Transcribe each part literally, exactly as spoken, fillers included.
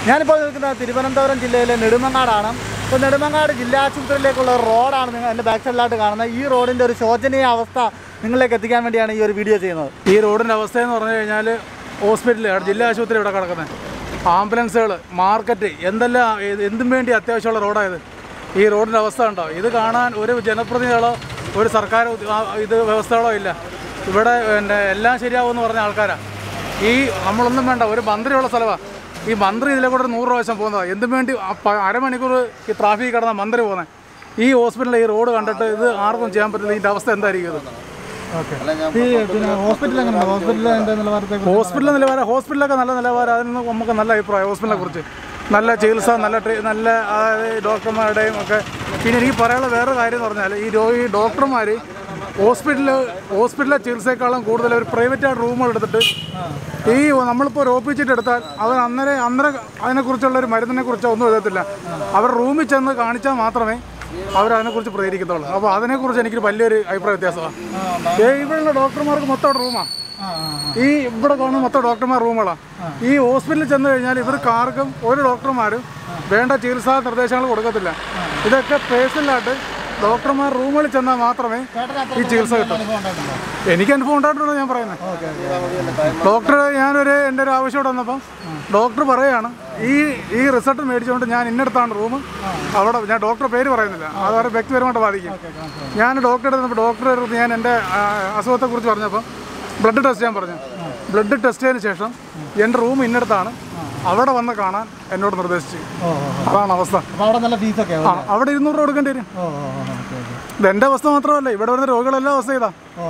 ഞാനിപ്പോൾ നിൽക്കുന്ന തിരുവനന്തപുരം ജില്ലയിലെ നെടുമങ്ങാടാണ്. അപ്പോൾ നെടുമങ്ങാട് ജില്ലാ ആശുപത്രിയിലേക്കുള്ള റോഡാണ് നിങ്ങൾ എൻ്റെ ബാക്ക് സൈഡിലായിട്ട് കാണുന്നത്. ഈ റോഡിൻ്റെ ഒരു ശോചനീയ അവസ്ഥ നിങ്ങളിലേക്ക് എത്തിക്കാൻ വേണ്ടിയാണ് ഈ ഒരു വീഡിയോ ചെയ്യുന്നത്. ഈ റോഡിൻ്റെ അവസ്ഥയെന്ന് പറഞ്ഞു കഴിഞ്ഞാൽ ഹോസ്പിറ്റൽ, ജില്ലാ ആശുപത്രി ഇവിടെ കിടക്കുന്നത്, ആംബുലൻസുകൾ, മാർക്കറ്റ്, എന്തെല്ലാം എന്തും വേണ്ടി അത്യാവശ്യമുള്ള റോഡായത്. ഈ റോഡിൻ്റെ അവസ്ഥ ഉണ്ടോ? ഇത് കാണാൻ ഒരു ജനപ്രതിനിധികളോ ഒരു സർക്കാർ ഇത് വ്യവസ്ഥകളോ ഇല്ല. ഇവിടെ പിന്നെ എല്ലാം ശരിയാവുമെന്ന് പറഞ്ഞ ആൾക്കാരാണ്. ഈ നമ്മളൊന്നും വേണ്ട, ഒരു മന്ത്രിയുള്ള സ്ഥലമാണ്. ഈ മന്ത്രി ഇതിലെ കൂടെ നൂറ് പ്രാവശ്യം പോകുന്നതാണ്. എന്തും വേണ്ടി അരമണിക്കൂർ ഈ ട്രാഫിക് കിടന്ന മന്ത്രി പോകുന്നത്. ഈ ഹോസ്പിറ്റലിൽ ഈ റോഡ് കണ്ടിട്ട് ഇത് ആർക്കും ചെയ്യാൻ പറ്റില്ല. ഇതിൻ്റെ അവസ്ഥ എന്തായിരിക്കും ഇത്? ഹോസ്പിറ്റലിലെ നിലവാരം ഹോസ്പിറ്റലൊക്കെ നല്ല നിലവാരം. അതിൽ നിന്ന് നമുക്ക് നല്ല അഭിപ്രായം ഹോസ്പിറ്റലിനെ കുറിച്ച്. നല്ല ചികിത്സ, നല്ല നല്ല അതായത് ഡോക്ടർമാരുടെയും ഒക്കെ. പിന്നെ എനിക്ക് പറയാനുള്ള വേറെ കാര്യം എന്ന് പറഞ്ഞാൽ ഈ ഈ ഡോക്ടർമാർ ഹോസ്പിറ്റലിൽ ഹോസ്പിറ്റലിലെ ചികിത്സയെക്കാളും കൂടുതൽ ഒരു പ്രൈവറ്റായിട്ട് റൂമുകൾ എടുത്തിട്ട് ഈ നമ്മളിപ്പോൾ ഒരു ഒപ്പിച്ചിട്ട് എടുത്താൽ അവർ അന്നേരം അന്നേരം അതിനെക്കുറിച്ചുള്ള ഒരു മരുന്നിനെ കുറിച്ചോ ഒന്നും എഴുതത്തില്ല. അവർ റൂമിൽ ചെന്ന് കാണിച്ചാൽ മാത്രമേ അവരതിനെക്കുറിച്ച് പ്രതികരിക്കത്തുള്ളൂ. അപ്പോൾ അതിനെക്കുറിച്ച് എനിക്ക് വലിയൊരു അഭിപ്രായ വ്യത്യാസമാണ്. ഇവിടെയുള്ള ഡോക്ടർമാർക്ക് മൊത്തം റൂമാണ്. ഈ ഇവിടെ കാണുന്ന മൊത്തം ഡോക്ടർമാർ റൂമുകളാണ്. ഈ ഹോസ്പിറ്റലിൽ ചെന്ന് കഴിഞ്ഞാൽ ഇവർക്ക് ആർക്കും ഒരു ഡോക്ടർമാരും വേണ്ട ചികിത്സാ നിർദ്ദേശങ്ങൾ കൊടുക്കത്തില്ല. ഇതൊക്കെ പേഴ്സണലായിട്ട് ഡോക്ടർമാർ റൂമുകളിൽ ചെന്നാൽ മാത്രമേ ഈ ചികിത്സ കിട്ടും. എനിക്ക് അനുഭവം ഉണ്ടായിട്ടുണ്ടോ ഞാൻ പറയുന്നത്. ഡോക്ടർ ഞാനൊരു എൻ്റെ ഒരു ആവശ്യത്തോടെ വന്നപ്പം ഡോക്ടർ പറയുകയാണ് ഈ ഈ റിസൾട്ട് മേടിച്ചുകൊണ്ട് ഞാൻ ഇന്നടുത്താണ് റൂം. അവിടെ ഞാൻ ഡോക്ടറുടെ പേര് പറയുന്നില്ല, അത് അവരെ വ്യക്തിപരമായിട്ട് ബാധിക്കും. ഞാൻ ഡോക്ടറെ എടുത്തപ്പോൾ ഡോക്ടറെ അടുത്ത് ഞാൻ എൻ്റെ അസുഖത്തെക്കുറിച്ച് പറഞ്ഞപ്പോൾ ബ്ലഡ് ടെസ്റ്റ് ചെയ്യാൻ പറഞ്ഞു. ബ്ലഡ് ടെസ്റ്റ് ചെയ്തതിന് ശേഷം എൻ്റെ റൂം ഇന്നടുത്താണ്, അവിടെ വന്ന് കാണാൻ എന്നോട് നിർദ്ദേശിച്ചു. അതാണ് അവസ്ഥ. അവിടെ ഇരുന്നൂറ് രൂപ കൊടുക്കേണ്ടി വരും. ഇതെൻ്റെ അവസ്ഥ മാത്രമല്ല, ഇവിടെ വരുന്ന രോഗികളെല്ലാം അവസ്ഥ ചെയ്താ.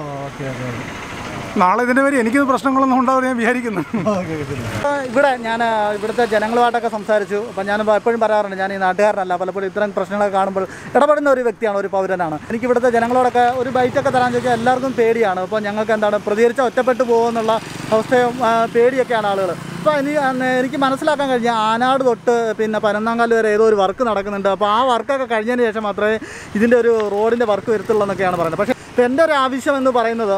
നാളെ ഇതിൻ്റെ പേര് എനിക്കിത് പ്രശ്നങ്ങളൊന്നും ഉണ്ടാവും ഞാൻ വിചാരിക്കുന്നു. ഇവിടെ ഞാൻ ഇവിടുത്തെ ജനങ്ങളുമായിട്ടൊക്കെ സംസാരിച്ചു. അപ്പം ഞാൻ എപ്പോഴും പറയാറുണ്ട്, ഞാൻ ഈ നാട്ടുകാരനല്ല, പലപ്പോഴും ഇത്തരം പ്രശ്നങ്ങളൊക്കെ കാണുമ്പോൾ ഇടപെടുന്ന ഒരു വ്യക്തിയാണ്, ഒരു പൗരനാണ്. എനിക്ക് ഇവിടുത്തെ ജനങ്ങളോടൊക്കെ ഒരു ബൈക്കൊക്കെ തരാൻ ചോദിച്ചാൽ എല്ലാവർക്കും പേടിയാണ്. അപ്പോൾ ഞങ്ങൾക്ക് എന്താണ് പ്രതികരിച്ചാൽ ഒറ്റപ്പെട്ടു പോകുമെന്നുള്ള അവസ്ഥയും പേടിയൊക്കെയാണ് ആളുകൾ. അപ്പോൾ ഇനി എനിക്ക് മനസ്സിലാക്കാൻ കഴിഞ്ഞ ആനാട് തൊട്ട് പിന്നെ പനന്നാങ്കാല് വരെ ഏതോ ഒരു വർക്ക് നടക്കുന്നുണ്ട്. അപ്പോൾ ആ വർക്കൊക്കെ കഴിഞ്ഞതിന് ശേഷം മാത്രമേ ഇതിൻ്റെ ഒരു റോഡിൻ്റെ വർക്ക് വരുത്തുള്ളൂ എന്നൊക്കെയാണ് പറയുന്നത്. പക്ഷേ ഇപ്പോൾ എൻ്റെ ഒരു ആവശ്യം എന്ന് പറയുന്നത്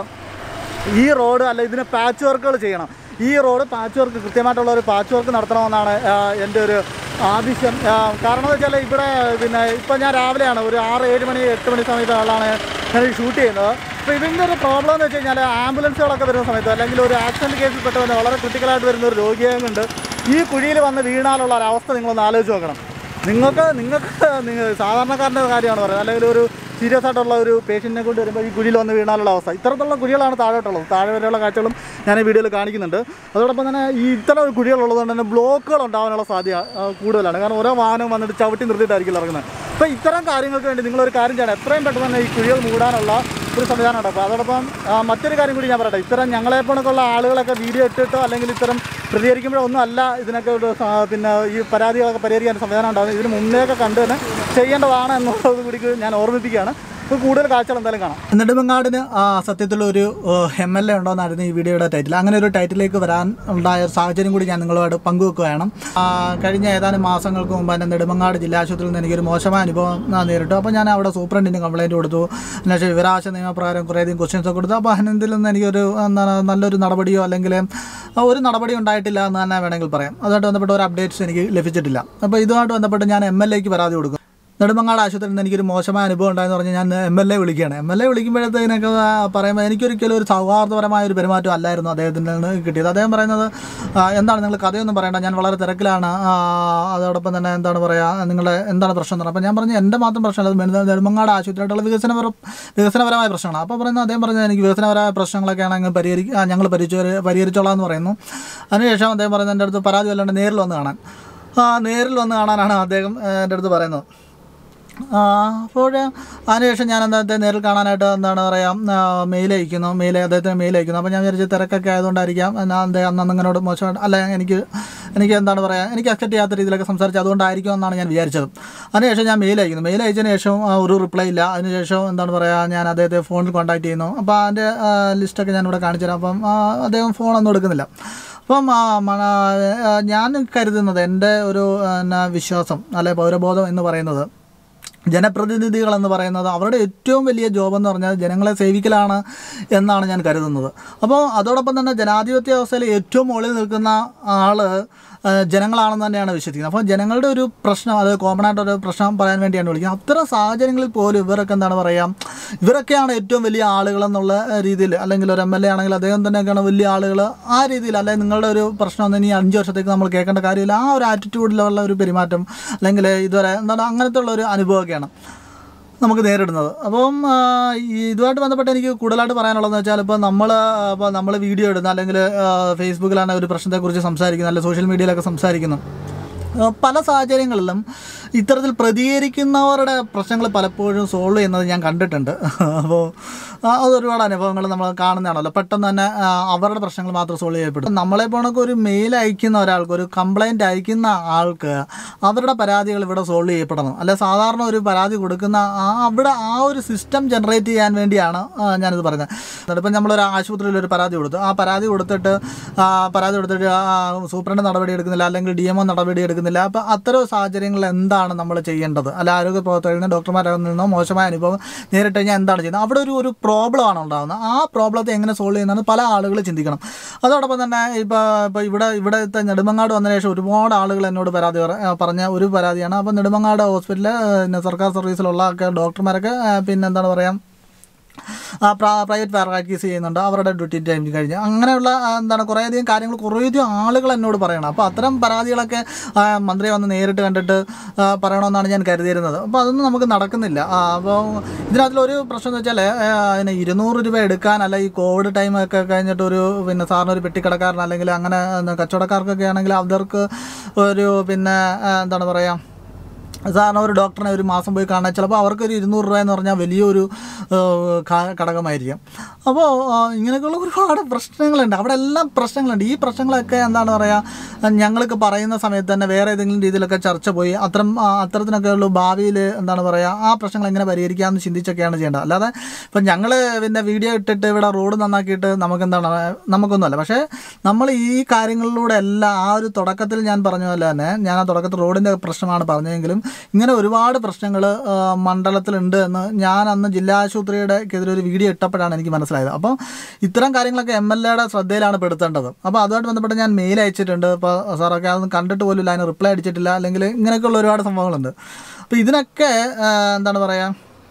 ഈ റോഡ് അല്ല, ഇതിന് പാച്ച് വർക്കുകൾ ചെയ്യണം. ഈ റോഡ് പാച്ച് വർക്ക്, കൃത്യമായിട്ടുള്ള ഒരു പാച്ച് വർക്ക് നടത്തണമെന്നാണ് എൻ്റെ ഒരു ആവശ്യം. കാരണം എന്ന് വെച്ചാൽ ഇവിടെ പിന്നെ ഇപ്പം ഞാൻ രാവിലെയാണ് ഒരു ആറ് ഏഴ് മണി എട്ട് മണി സമയത്താണ് ഞാൻ ഷൂട്ട് ചെയ്യുന്നത്. അപ്പോൾ ഇതിൻ്റെ ഒരു പ്രോബ്ലം എന്ന് വെച്ച് കഴിഞ്ഞാൽ ആംബുലൻസുകളൊക്കെ വരുന്ന സമയത്ത് അല്ലെങ്കിൽ ഒരു ആക്സിഡൻറ്റ് കേസിൽ പെട്ടവന് വളരെ ക്രിട്ടിക്കലായിട്ട് വരുന്ന ഒരു രോഗിയെ കൊണ്ട് ഈ കുഴിയിൽ വന്ന് വീണാലുള്ള ഒരവസ്ഥ നിങ്ങളൊന്ന് ആലോചിച്ച് നോക്കണം. നിങ്ങൾക്ക് നിങ്ങൾക്ക് നിങ്ങൾ സാധാരണക്കാരൻ്റെ കാര്യമാണ് പറയുന്നത്, അല്ലെങ്കിൽ ഒരു സീരിയസ് ആയിട്ടുള്ള ഒരു പേഷ്യൻറ്റിനെ കൊണ്ട് വരുമ്പോൾ ഈ കുഴിയിൽ വന്ന് വീണാലുള്ള അവസ്ഥ. ഇത്തരത്തിലുള്ള കുഴികളാണ് താഴോട്ടുള്ളത്. താഴെ വരെയുള്ള കാഴ്ചകളും ഞാൻ ഈ വീഡിയോയിൽ കാണിക്കുന്നുണ്ട്. അതോടൊപ്പം തന്നെ ഈ ഇത്തരം ഒരു കുഴികളുള്ളതുകൊണ്ട് തന്നെ ബ്ലോക്കുകൾ ഉണ്ടാകാനുള്ള സാധ്യത കൂടുതലാണ്. കാരണം ഓരോ വാഹനം വന്നിട്ട് ചവിട്ടി നിർത്തിയിട്ടായിരിക്കും ഇറങ്ങുന്നത്. അപ്പോൾ ഇത്തരം കാര്യങ്ങൾക്ക് വേണ്ടി നിങ്ങളൊരു കാര്യം ചെയ്യണം, എത്രയും പെട്ടെന്ന് തന്നെ ഈ കുഴികൾ മൂടാനുള്ള ഒരു സംവിധാനം ഉണ്ട്. അപ്പോൾ അതോടൊപ്പം മറ്റൊരു കാര്യം കൂടി ഞാൻ പറയട്ടെ, ഇത്തരം ഞങ്ങളെപ്പോഴൊക്കെയുള്ള ആളുകളൊക്കെ വീഡിയോ ഇട്ടിട്ടോ അല്ലെങ്കിൽ ഇത്തരം പ്രതികരിക്കുമ്പോഴൊന്നും അല്ല ഇതിനൊക്കെ ഒരു പിന്നെ ഈ പരാതികളൊക്കെ പരിഹരിക്കാൻ സംവിധാനം ഉണ്ടാകുന്നത്. ഇതിന് മുന്നേയൊക്കെ കണ്ടു തന്നെ ചെയ്യേണ്ടതാണ് എന്നുള്ളത് കൂടി ഞാൻ ഓർമ്മിപ്പിക്കുകയാണ്. ഇപ്പോൾ കൂടുതൽ കാഴ്ചകൾ എന്തായാലും കാണാം. നെടുമങ്ങാടിന് സത്യത്തിലൊരു എം എൽ എ ഉണ്ടോയെന്നായിരുന്നു ഈ വീഡിയോയുടെ ടൈറ്റിൽ. അങ്ങനെ ഒരു ടൈറ്റിലേക്ക് വരാൻ ഉണ്ടായ സാഹചര്യം കൂടി ഞാൻ നിങ്ങളുമായിട്ട് പങ്കുവെക്കുകയാണ്. കഴിഞ്ഞ ഏതാനും മാസങ്ങൾക്ക് മുമ്പ് തന്നെ നെടുമങ്ങാട് ജില്ലാ ആശുപത്രിയിൽ നിന്ന് എനിക്കൊരു മോശമായ അനുഭവം നേരിട്ടു. അപ്പോൾ ഞാൻ അവിടെ സൂപ്രണ്ടിന് കംപ്ലയിൻറ്റ് കൊടുത്തു. എന്നുവെച്ചാൽ വിവരാവകാശ നിയമപ്രകാരം കുറേയധികം ക്വസ്റ്റ്യൻസ് കൊടുത്തു. അപ്പോൾ അതിൽ നിന്ന് എനിക്കൊരു എന്താണ് നല്ലൊരു നടപടിയോ അല്ലെങ്കിൽ ഒരു നടപടി ഉണ്ടായിട്ടില്ല എന്ന് തന്നെ വേണമെങ്കിൽ പറയാം. അതുമായിട്ട് ബന്ധപ്പെട്ട ഒരു അപ്ഡേറ്റ്സ് എനിക്ക് ലഭിച്ചിട്ടില്ല. അപ്പോൾ ഇതുമായിട്ട് ബന്ധപ്പെട്ട് ഞാൻ എം എൽ എക്ക് പരാതി കൊടുക്കും. നെടുമങ്ങാട് ആശുപത്രിയിൽ നിന്ന് എനിക്കൊരു മോശമായ അനുഭവം ഉണ്ടായെന്ന് പറഞ്ഞാൽ ഞാൻ എം എൽ എ വിളിക്കുകയാണ്. എം എൽ എ വിളിക്കുമ്പോഴത്തേനൊക്കെ പറയുമ്പോൾ എനിക്കൊരിക്കലും ഒരു സൗഹാർദ്ദപരമായ ഒരു പെരുമാറ്റം അല്ലായിരുന്നു അദ്ദേഹത്തിൻ്റെ നിന്ന് കിട്ടിയത്. അദ്ദേഹം പറയുന്നത് എന്താണ് നിങ്ങൾ കഥയൊന്നും പറയേണ്ട, ഞാൻ വളരെ തിരക്കിലാണ്, അതോടൊപ്പം തന്നെ എന്താണ് പറയുക നിങ്ങളുടെ എന്താണ് പ്രശ്നം എന്ന് പറഞ്ഞാൽ. അപ്പോൾ ഞാൻ പറഞ്ഞു എൻ്റെ മാത്രം പ്രശ്നമല്ല, നെടുമങ്ങാട് ആശുപത്രിയായിട്ടുള്ള വികസനപര വികസനപരമായ പ്രശ്നമാണ്. അപ്പോൾ പറയുന്നത് അദ്ദേഹം പറഞ്ഞത് എനിക്ക് വികസനപരമായ പ്രശ്നങ്ങളൊക്കെയാണ് അങ്ങ് പരിഹരിക്കുക ഞങ്ങൾ പരിഹരിച്ചോ പരിഹരിച്ചോളാം എന്ന് പറയുന്നു. അതിനുശേഷം അദ്ദേഹം പറയുന്നത് എൻ്റെ അടുത്ത് പരാതി വല്ലാണ്ട് നേരിൽ വന്ന് കാണാൻ നേരിൽ വന്ന് കാണാനാണ് അദ്ദേഹം എൻ്റെ അടുത്ത് പറയുന്നത്. അപ്പോൾ അതിനുശേഷം ഞാൻ അദ്ദേഹത്തെ നേരിൽ കാണാനായിട്ട് എന്താണ് പറയുക മെയിൽ അയക്കുന്നു മെയിൽ അദ്ദേഹത്തിന് മെയിൽ അയക്കുന്നു. അപ്പോൾ ഞാൻ വിചാരിച്ച് തിരക്കൊക്കെ ആയതുകൊണ്ടായിരിക്കാം അദ്ദേഹം അന്ന് നിങ്ങളോട് മോശമായിട്ട് അല്ല എനിക്ക് എനിക്ക് എന്താണ് പറയുക എനിക്ക് അക്സെപ്റ്റ് ചെയ്യാത്ത രീതിയിലൊക്കെ സംസാരിച്ച് അതുകൊണ്ടായിരിക്കും എന്നാണ് ഞാൻ വിചാരിച്ചത്. അതിനുശേഷം ഞാൻ മെയിൽ അയക്കുന്നു. മെയിൽ അയച്ചതിന് ശേഷം ഒരു റിപ്ലൈ ഇല്ല. അതിനുശേഷം എന്താണ് പറയുക ഞാൻ അദ്ദേഹത്തെ ഫോണിൽ കോൺടാക്ട് ചെയ്യുന്നു. അപ്പോൾ അതിൻ്റെ ലിസ്റ്റൊക്കെ ഞാനിവിടെ കാണിച്ചു തരാം. അപ്പം അദ്ദേഹം ഫോണൊന്നും എടുക്കുന്നില്ല. അപ്പം ഞാൻ കരുതുന്നത് എൻ്റെ ഒരു വിശ്വാസം അല്ലെ പൗരബോധം എന്ന് പറയുന്നത് ജനപ്രതിനിധികളെന്ന് പറയുന്നത് അവരുടെ ഏറ്റവും വലിയ ജോബെന്ന് പറഞ്ഞാൽ ജനങ്ങളെ സേവിക്കലാണ് എന്നാണ് ഞാൻ കരുതുന്നത്. അപ്പോൾ അതോടൊപ്പം തന്നെ ജനാധിപത്യ വ്യവസ്ഥയിൽ ഏറ്റവും മുകളിൽ നിൽക്കുന്ന ആൾ ജനങ്ങളാണെന്ന് തന്നെയാണ് വിശ്വസിക്കുന്നത്. അപ്പോൾ ജനങ്ങളുടെ ഒരു പ്രശ്നം, അത് കോമൺ ആയിട്ടൊരു പ്രശ്നം പറയാൻ വേണ്ടിയാണ് വിളിക്കുന്നത്. അത്തരം സാഹചര്യങ്ങളിൽ പോലും ഇവരൊക്കെ എന്താണ് പറയുക, ഇവരൊക്കെയാണ് ഏറ്റവും വലിയ ആളുകളെന്നുള്ള രീതിയിൽ, അല്ലെങ്കിൽ ഒരു എം എൽ എ ആണെങ്കിൽ അദ്ദേഹം തന്നെയൊക്കെയാണ് വലിയ ആളുകൾ, ആ രീതിയിൽ, അല്ലെങ്കിൽ നിങ്ങളുടെ ഒരു പ്രശ്നം ഇനി അഞ്ച് വർഷത്തേക്ക് നമ്മൾ കേൾക്കേണ്ട കാര്യമില്ല, ആ ഒരു ആറ്റിറ്റ്യൂഡിലുള്ള ഒരു പെരുമാറ്റം, അല്ലെങ്കിൽ ഇതുവരെ എന്താണ് അങ്ങനത്തെ ഉള്ള ഒരു അനുഭവമൊക്കെയാണ് നമുക്ക് നേരിടുന്നത്. അപ്പം ഇതുമായിട്ട് ബന്ധപ്പെട്ട് എനിക്ക് കൂടുതലായിട്ട് പറയാനുള്ളതെന്ന് വെച്ചാൽ, ഇപ്പോൾ നമ്മൾ ഇപ്പോൾ നമ്മൾ വീഡിയോ ഇടുന്ന, അല്ലെങ്കിൽ ഫേസ്ബുക്കിലാണ് ഒരു പ്രശ്നത്തെക്കുറിച്ച് സംസാരിക്കുന്നത്, അല്ലെങ്കിൽ സോഷ്യൽ മീഡിയയിലൊക്കെ സംസാരിക്കുന്നു, പല സാഹചര്യങ്ങളിലും ഇത്തരത്തിൽ പ്രതികരിക്കുന്നവരുടെ പ്രശ്നങ്ങൾ പലപ്പോഴും സോൾവ് ചെയ്യുന്നത് ഞാൻ കണ്ടിട്ടുണ്ട്. അപ്പോൾ അതൊരുപാട് അനുഭവങ്ങൾ നമ്മൾ കാണുന്നതാണല്ലോ. പെട്ടെന്ന് തന്നെ അവരുടെ പ്രശ്നങ്ങൾ മാത്രം സോൾവ് ചെയ്യപ്പെടും. നമ്മളെ പോണൊക്കെ ഒരു മെയിൽ അയക്കുന്ന ഒരാൾക്ക്, ഒരു കംപ്ലയിൻ്റ് അയക്കുന്ന ആൾക്ക് അവരുടെ പരാതികൾ ഇവിടെ സോൾവ് ചെയ്യപ്പെടണം. അല്ലെ സാധാരണ ഒരു പരാതി കൊടുക്കുന്ന ആ അവിടെ ആ ഒരു സിസ്റ്റം ജനറേറ്റ് ചെയ്യാൻ വേണ്ടിയാണ് ഞാനിത് പറയുന്നത്. ഇപ്പം നമ്മളൊരു ആശുപത്രിയിൽ ഒരു പരാതി കൊടുത്തു, ആ പരാതി കൊടുത്തിട്ട് പരാതി കൊടുത്തിട്ട് സൂപ്രണ്ട് നടപടി എടുക്കുന്നില്ല, അല്ലെങ്കിൽ ഡി എം ഒ നടപടി എടുക്കുന്നില്ല. അപ്പോൾ അത്തരം സാഹചര്യങ്ങളിൽ എന്താണ് നമ്മൾ ചെയ്യേണ്ടത്? അല്ല ആരോഗ്യ പ്രവർത്തകരിൽ നിന്ന് ഡോക്ടർമാരിൽ നിന്നോ മോശമായ അനുഭവം നേരിട്ട് കഴിഞ്ഞാൽ എന്താണ് ചെയ്യുന്നത്? അവിടെ ഒരു ഒരു പ്രോബ്ലമാണ് ഉണ്ടാകുന്നത്. ആ പ്രോബ്ലത്തെ എങ്ങനെ സോൾവ് ചെയ്യുന്നതെന്ന് പല ആളുകൾ ചിന്തിക്കണം. അതോടൊപ്പം തന്നെ ഇപ്പോൾ ഇപ്പോൾ ഇവിടെ ഇവിടുത്തെ നെടുമങ്ങാട് വന്നതിന് ശേഷം ഒരുപാട് ആളുകൾ എന്നോട് പരാതി പറഞ്ഞ ഒരു പരാതിയാണ്. അപ്പോൾ നെടുമങ്ങാട് ഹോസ്പിറ്റലിൽ സർക്കാർ സർവീസിലുള്ള ഡോക്ടർമാരൊക്കെ പിന്നെ എന്താണ് പറയുക, പ്രൈവറ്റ് പ്രാക്ടീസ് ചെയ്യുന്നുണ്ട്, അവരുടെ ഡ്യൂട്ടി ടൈം കഴിഞ്ഞ്, അങ്ങനെയുള്ള എന്താണ് കുറേയധികം കാര്യങ്ങൾ കുറേയധികം ആളുകൾ എന്നോട് പറയണം. അപ്പോൾ അത്തരം പരാതികളൊക്കെ മന്ത്രി വന്ന് നേരിട്ട് കണ്ടിട്ട് പറയണമെന്നാണ് ഞാൻ കരുതിയിരുന്നത്. അപ്പോൾ അതൊന്നും നമുക്ക് നടക്കുന്നില്ല. അപ്പോൾ ഇതിനകത്തിലൊരു പ്രശ്നം എന്ന് വെച്ചാൽ, പിന്നെ ഇരുന്നൂറ് രൂപ എടുക്കാൻ, അല്ല ഈ കോവിഡ് ടൈമൊക്കെ കഴിഞ്ഞിട്ട് ഒരു പിന്നെ സാറിന് ഒരു പെട്ടിക്കടക്കാരൻ അല്ലെങ്കിൽ അങ്ങനെ കച്ചവടക്കാർക്കൊക്കെ ആണെങ്കിൽ അവർക്ക് ഒരു പിന്നെ എന്താണ് പറയുക, സാധാരണ ഒരു ഡോക്ടറിനെ ഒരു മാസം പോയി കാണാൻ ചിലപ്പോൾ അവർക്കൊരു ഇരുന്നൂറ് രൂപ എന്ന് പറഞ്ഞാൽ വലിയൊരു ഘടകമായിരിക്കും. അപ്പോൾ ഇങ്ങനെയൊക്കെയുള്ള ഒരുപാട് പ്രശ്നങ്ങളുണ്ട്, അവിടെ എല്ലാം പ്രശ്നങ്ങളുണ്ട്. ഈ പ്രശ്നങ്ങളൊക്കെ എന്താണ് പറയുക, ഞങ്ങൾക്ക് പറയുന്ന സമയത്ത് തന്നെ വേറെ ഏതെങ്കിലും രീതിയിലൊക്കെ ചർച്ച പോയി അത്തരം അത്തരത്തിനൊക്കെയുള്ള ഭാവിയിൽ എന്താണ് പറയുക, ആ പ്രശ്നങ്ങൾ എങ്ങനെ പരിഹരിക്കാമെന്ന് ചിന്തിച്ചൊക്കെയാണ് ചെയ്യേണ്ടത്. അല്ലാതെ ഇപ്പം ഞങ്ങൾ പിന്നെ വീഡിയോ ഇട്ടിട്ട് ഇവിടെ റോഡ് നന്നാക്കിയിട്ട് നമുക്കെന്താണ് നമുക്കൊന്നുമല്ല. പക്ഷേ നമ്മൾ ഈ കാര്യങ്ങളിലൂടെ എല്ലാം ആ ഒരു തുടക്കത്തിൽ ഞാൻ പറഞ്ഞ പോലെ തന്നെ, ഞാൻ ആ തുടക്കത്തിൽ റോഡിൻ്റെ പ്രശ്നമാണ് പറഞ്ഞതെങ്കിലും ഇങ്ങനെ ഒരുപാട് പ്രശ്നങ്ങൾ മണ്ഡലത്തിലുണ്ട് എന്ന് ഞാൻ അന്ന് ജില്ലാ ആശുപത്രിയുടെ എതിരെ ഒരു വീഡിയോ ഇട്ടപ്പോഴാണ് എനിക്ക് മനസ്സിലായത്. അപ്പോൾ ഇത്തരം കാര്യങ്ങളൊക്കെ എം എൽ എയുടെ ശ്രദ്ധയിലാണ് പെടുത്തേണ്ടത്. അപ്പോൾ അതുമായിട്ട് ബന്ധപ്പെട്ട് ഞാൻ മെയിൽ അയച്ചിട്ടുണ്ട്. ഇപ്പോൾ സാറൊക്കെ അതൊന്നും കണ്ടിട്ട് പോലും ഇല്ല, അതിന് റിപ്ലൈ അടിച്ചിട്ടില്ല, അല്ലെങ്കിൽ ഇങ്ങനെയൊക്കെയുള്ള ഒരുപാട് സംഭവങ്ങളുണ്ട്. അപ്പോൾ ഇതിനൊക്കെ എന്താണ് പറയുക,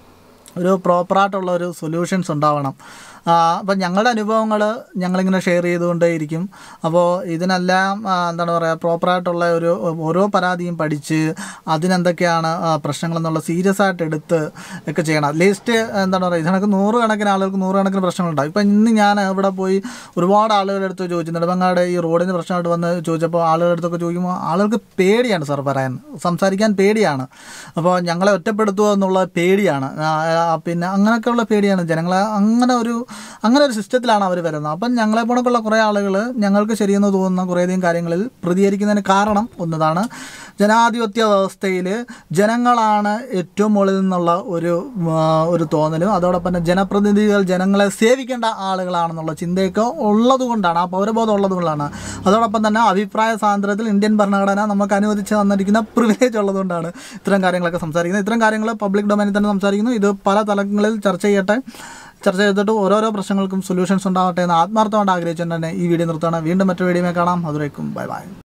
ഒരു പ്രോപ്പറായിട്ടുള്ള ഒരു സൊല്യൂഷൻസ് ഉണ്ടാവണം. അപ്പം ഞങ്ങളുടെ അനുഭവങ്ങൾ ഞങ്ങളിങ്ങനെ ഷെയർ ചെയ്തുകൊണ്ടേയിരിക്കും. അപ്പോൾ ഇതിനെല്ലാം എന്താണ് പറയുക, പ്രോപ്പറായിട്ടുള്ള ഒരു ഓരോ പരാതിയും പഠിച്ച് അതിനെന്തൊക്കെയാണ് പ്രശ്നങ്ങളെന്നുള്ള സീരിയസ് ആയിട്ട് എടുത്ത് ഒക്കെ ചെയ്യണം. അറ്റ്ലീസ്റ്റ് എന്താണ് പറയുക, ഇതിനൊക്കെ നൂറുകണക്കിന് ആളുകൾക്ക് നൂറുകണക്കിന് പ്രശ്നങ്ങളുണ്ടാകും. ഇപ്പം ഇന്ന് ഞാൻ ഇവിടെ പോയി ഒരുപാട് ആളുകളുടെ അടുത്ത് ചോദിച്ചു, നെടുമങ്ങാട് ഈ റോഡിന് പ്രശ്നമായിട്ട് വന്ന് ചോദിച്ചപ്പോൾ ആളുകളുടെ അടുത്തൊക്കെ ചോദിക്കുമ്പോൾ ആളുകൾക്ക് പേടിയാണ് സാർ പറയാൻ, സംസാരിക്കാൻ പേടിയാണ്. അപ്പോൾ ഞങ്ങളെ ഒറ്റപ്പെടുത്തുമോ എന്നുള്ള പേടിയാണ്, പിന്നെ അങ്ങനെയൊക്കെയുള്ള പേടിയാണ് ജനങ്ങളെ. അങ്ങനെ ഒരു അങ്ങനെ ഒരു സിസ്റ്റത്തിലാണ് അവർ വരുന്നത്. അപ്പം ഞങ്ങളെ പോണക്കുള്ള കുറേ ആളുകൾ ഞങ്ങൾക്ക് ശരിയെന്ന് തോന്നുന്ന കുറേയധികം കാര്യങ്ങളിൽ പ്രതികരിക്കുന്നതിന് കാരണം ഒന്നതാണ്, ജനാധിപത്യ വ്യവസ്ഥയിൽ ജനങ്ങളാണ് ഏറ്റവും മുകളിൽ നിന്നുള്ള ഒരു ഒരു തോന്നലും, അതോടൊപ്പം തന്നെ ജനപ്രതിനിധികൾ ജനങ്ങളെ സേവിക്കേണ്ട ആളുകളാണെന്നുള്ള ചിന്തയൊക്കെ ഉള്ളതുകൊണ്ടാണ്, ആ പൗരബോധം ഉള്ളതുകൊണ്ടാണ്. അതോടൊപ്പം തന്നെ അഭിപ്രായ സ്വാതന്ത്ര്യത്തിൽ ഇന്ത്യൻ ഭരണഘടന നമുക്ക് അനുവദിച്ച് തന്നിരിക്കുന്ന പ്രിവിലേജ് ഉള്ളതുകൊണ്ടാണ് ഇത്തരം കാര്യങ്ങളൊക്കെ സംസാരിക്കുന്നത്. ഇത്തരം കാര്യങ്ങൾ പബ്ലിക് ഡൊമൈനിൽ തന്നെ സംസാരിക്കുന്നു. ഇത് പല തലങ്ങളിൽ ചർച്ച ചെയ്യട്ടെ, ചർച്ച ചെയ്തിട്ട് ഓരോരോ പ്രശ്നങ്ങൾക്കും സൊല്യൂഷൻസ് ഉണ്ടാവട്ടെ എന്ന് ആത്മാർത്ഥമായിട്ട് ആഗ്രഹിച്ചുകൊണ്ട് തന്നെ ഈ വീഡിയോ നിർത്തുകയാണ്. വീണ്ടും മറ്റൊരു വീഡിയോയിൽ കാണാം. അതുവരേക്കും ബൈ ബൈ.